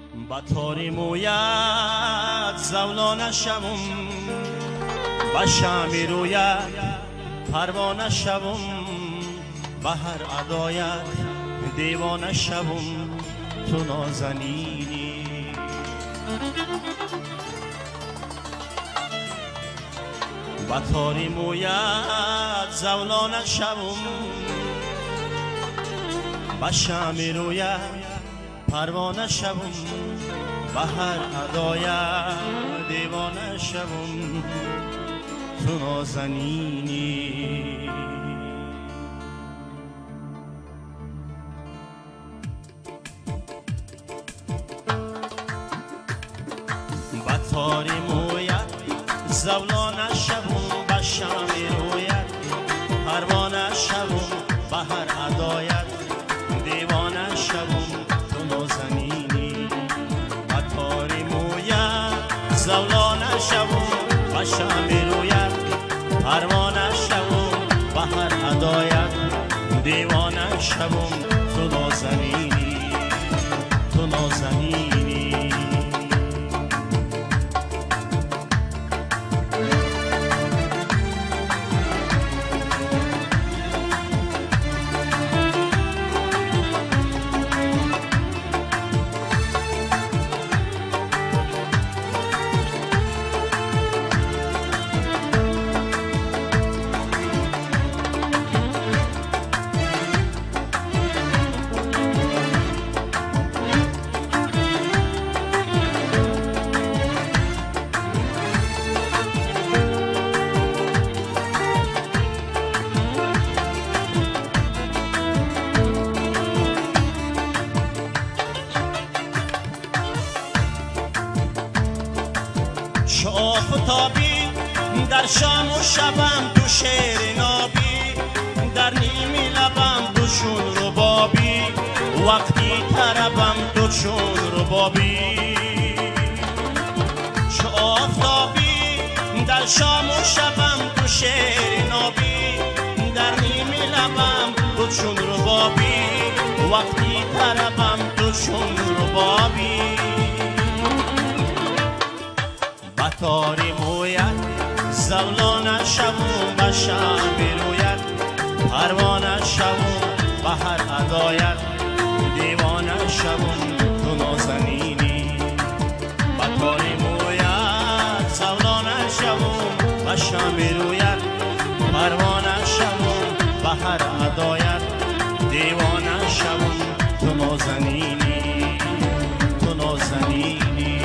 با تاری مویت زولانه شوم، با شمع رویت پروانه شوم، با هر ادایت دیوانه شوم. تو نازنینی با تاری مویت زولانه شوم، با شمع رویت پروانه شوم، با هر ادایت دیوانه شوم. تو نازنینی با تاری مویت زولانه شوم، با شمع رویت پروانه شوم، با هر ادایت دیوانه شوم. تو نازنینی با تاری مویت زولانه شوم، با شمع رویت پروانه شوم، با هر ادایت دیوانه شوم. تو نازنینی تو نازنینی آفتابی در شام و شبم تو شعر نابی، در نیمی لبم تو چون ربابی، وقتی طربم تو چون ربابی. چو آفتابی در شام و شبم تو شعر نابی، در نیمی لبم تو چون ربابی، وقتی طربم تو چون ربابی. با تاری مویت زولانه شوم، با شمع رویت پروانه شوم، با هر ادایت دیوانه شوم. تو نازنینی با تاری مویت زولانه شوم، با شمع رویت پروانه شوم، با هر ادایت دیوانه شوم. تو نازنینی تو نازنینی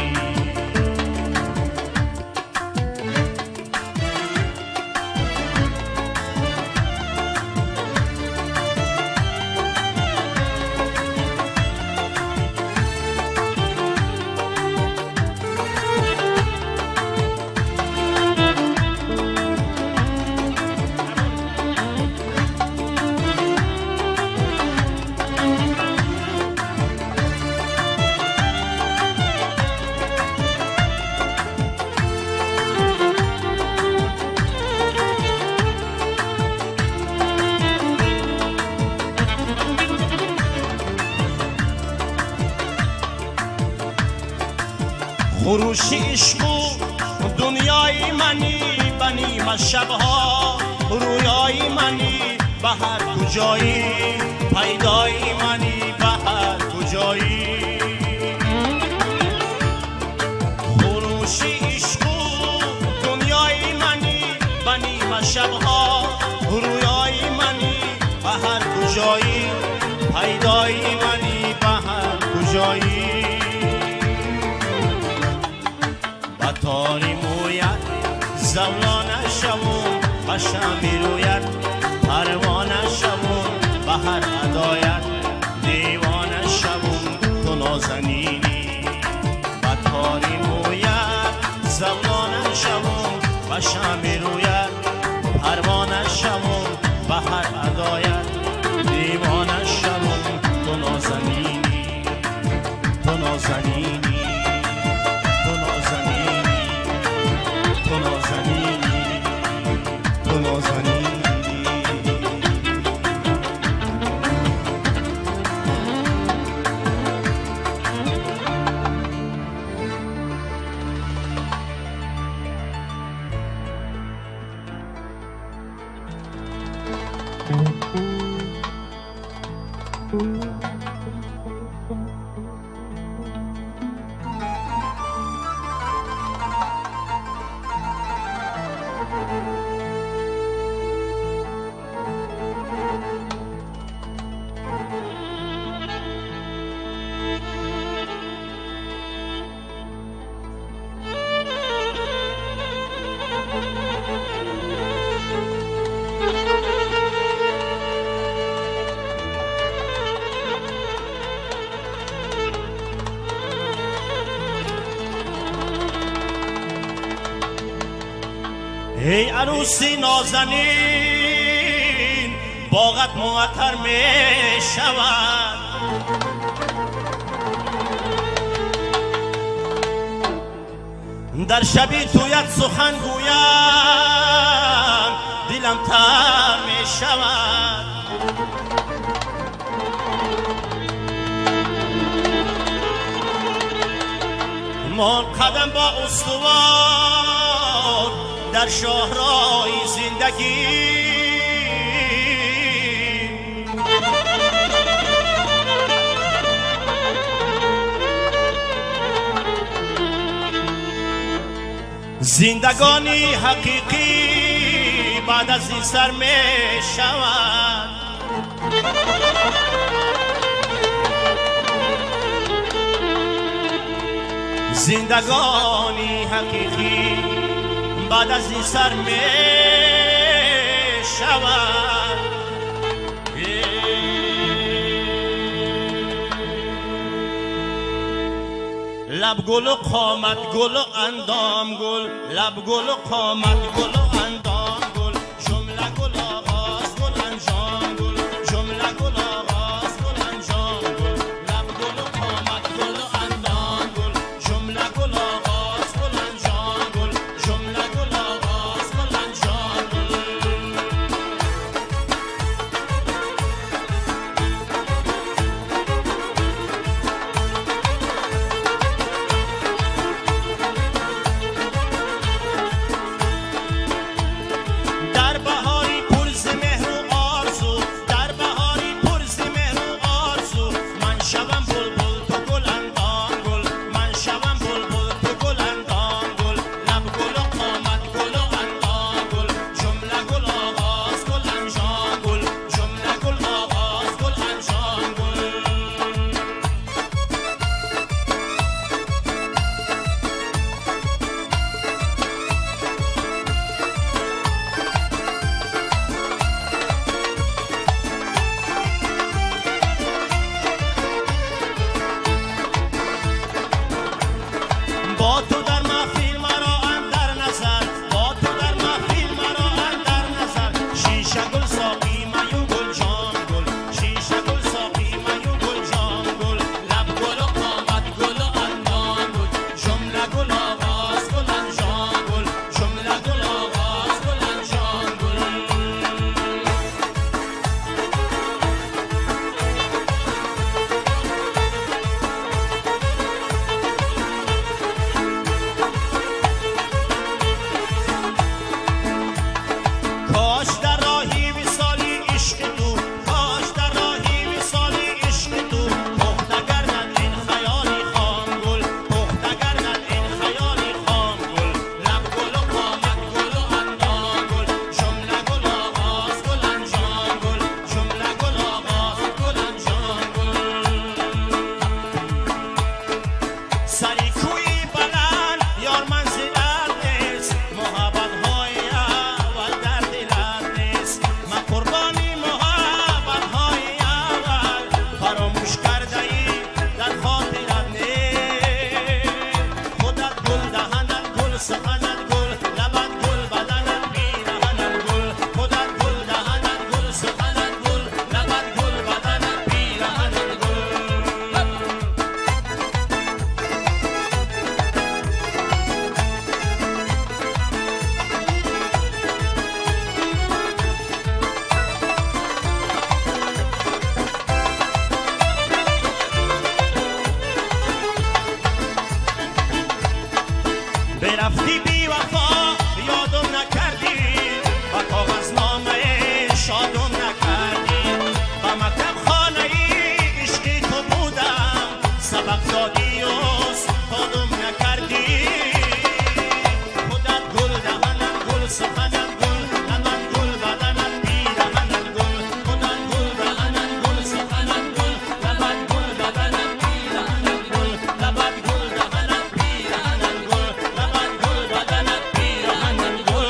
خروشی عشقو دنیای منی، بنیم شبها رویای منی، به هر کجایی پیدای منی، به هر کجایی. خروشی عشقو دنیای منی، بنیم شبها رویای منی، به هر کجایی پیدای منی، به هر کجایی. با تاری مویت زولانه شوم، با شمع رویت پروانه شوم، با هر ادایت دیوانه شوم. تو نازنینی با تاری مویت زولانه شوم، با شمع رویت پروانه شوم، با هر ادایت دیوانه شوم. تو نازنینی تو نازنینی تو نازنینی تو نازنینی تو نازنینی. ای عروسی نازنین باغت معطر می شود در شبی تویت سخن گویم دلم تر می شود من قدم با استوار در شاهرای زندگی زندگانی حقیقی بعد از این سر می شود زندگانی حقیقی بعد از این سر می شود لب گل و قامت گل و اندام گل لب گل و قامت گل و اندام گل جمله گل آغاز گل انجام گل جمله گل آغاز گل انجام گل لب گل و قامت گل و اندام گل جمله گل آغاز گل انجام گل جمله گل آغاز گل انجام گل با تو در محفل مرا اندر نظر با تو در محفل مرا اندر نظر شیشه گل ساقی میو گل جام گل شیشه گل ساقی میو گل جام گل لب گل و قامت گل و اندام گل جمله گل آغاز گل انجام گل جمله گل آغاز گل انجام گل کاش در راهی وصالی عشق تو کاش در راهی وصالی عشق تو پخته گردد این خیالی خام گل پخته گردد این خیالی خام گل لب گل و قامت گل و اندام گل جمله گل آغاز گل انجام گل جمله گل آغاز گل انجام گل سری کوی بلند یار منزلت نیست محبت های اول در دلت نیست من قربانی محبت های اول فراموش کرده ای در خاطرت نیست خودت گل دهنت گل سخنت گل لبت گل بدنت پیرهنت گل خودت گل دهنت گل سخنت گل لبت گل بدنت پیرهنت گل برفتی بی وفا یادم نکردی و کاغذنامه شادم نکردی و مکتب خانه عشقی تو بودم سبق دادی و استادم نکردی خودت گل دهنم گل سخنم گل لبت گل بدنم پیرهنم گل خودت گل دهنم گل سخنم گل لبت گل بدنم پیرهنم گل لبت گل دهنم پیرهنم گل لبت گل بدنم پیرهنم گل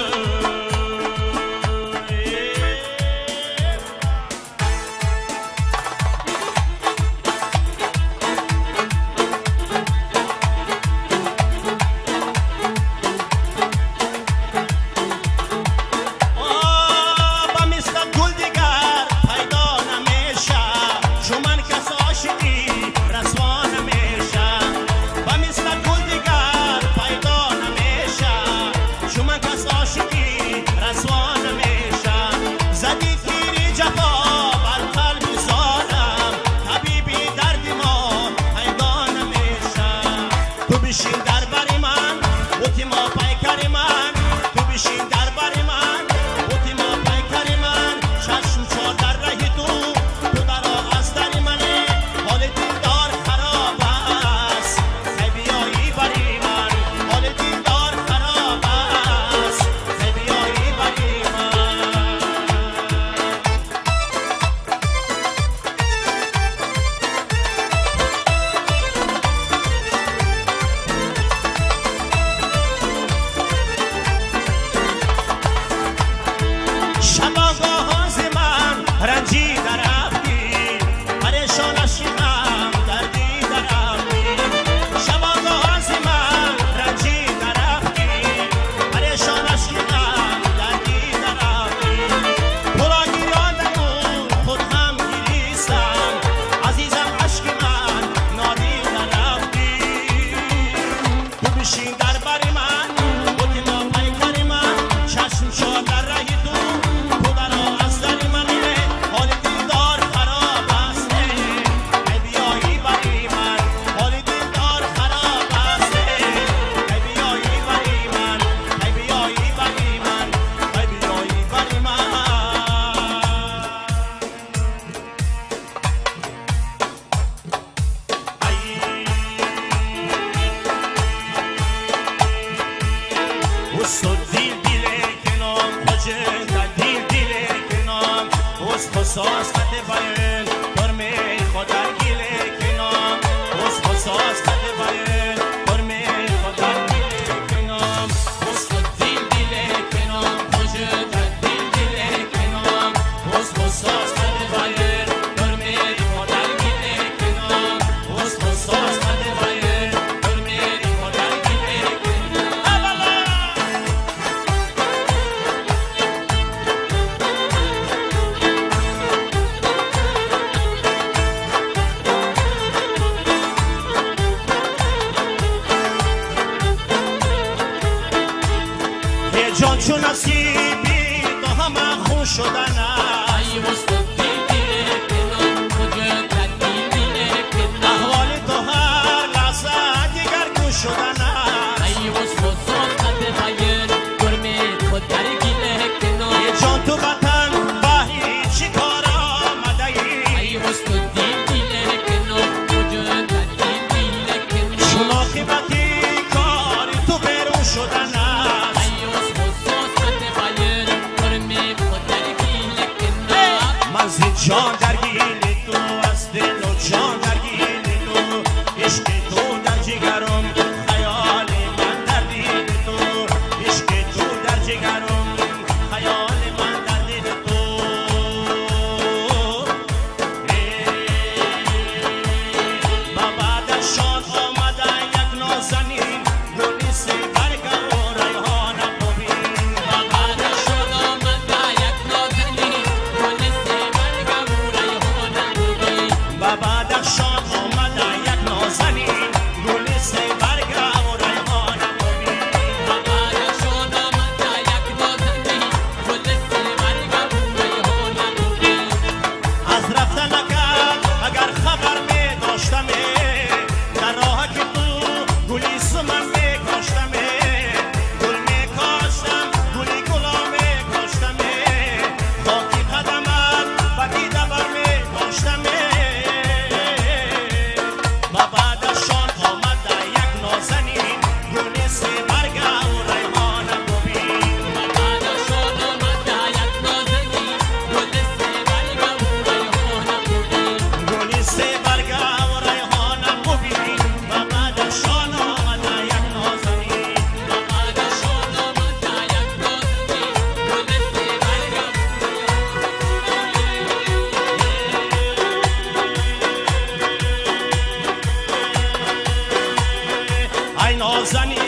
بشین در بر من بوتی ما پیکر من تو بشین در بر من بوتی ما پیکر من چشم چار در رهی تو در از در منه حال دلدار خراب است ای بیایی بری من حال دلدار خراب است ای بیایی بری من شباگاه ز من رنجی درفتی پریشان شدم دردی درفتی شباگاه ز من رنجی درفتی پریشان شدم دردی درفتی تو را گیرادم و خود هم گریستم عزیزم عشق من نادی درفتی تو بشین در بر من بودی ما پیکر من چشم شد در رهی تو خصاص خط باین برمی خودر گیله کنام خصاص خط باین برمی خودر گیله کنام خود دیل دیله کنام خود دیل دیله کنام خصاص خط باین برمی خودر گیله کنام خصاص خط باین برمی خودر گیله کنام جان چون نصیبی تو همه خوش شدن احوال تو هر لحظه دیگر گوش شدن جان تو وطن با هیچ کار آمده ای چون عاقبتی کار تو بیرون شدن جان درگیر تو از دل و جان درگیر تو عشق تو در جگرم خیال من در دل تو عشق تو در جگرم خیال من در دل تو با بعدشان آمده یک نازنین گلی سی برگ و ریحان ببین با بعدشان آمده یک نازنین گلی سی بعدشان آمده یک نازنین گل سی برگ و ریحان ببین بعدشان آمده یک نازنین گل سی برگ و ریحان ببین از رفتن نکرد اگر خبر می داشتم در راه که تو گلی سمن می کاشتم گل می کاشتم گلی گلا می کاشتم خاکی قدمت و دیده بر می داشتم بعدشان آمده یک نازنین گل سی برگ و ریحان ببین بعدشان آمده یک نازنین گل سی برگ و ریحان ببین گل سی برگ و ریحان ببین بعدشان آمده یک نازنین بعدشان آمده یک نازنین گل سی برگ ای نازنین